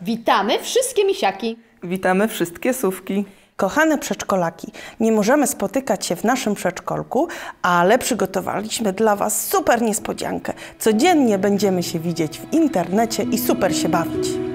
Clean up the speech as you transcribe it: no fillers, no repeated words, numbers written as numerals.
Witamy wszystkie misiaki. Witamy wszystkie sówki. Kochane przedszkolaki, nie możemy spotykać się w naszym przedszkolku, ale przygotowaliśmy dla Was super niespodziankę. Codziennie będziemy się widzieć w internecie i super się bawić.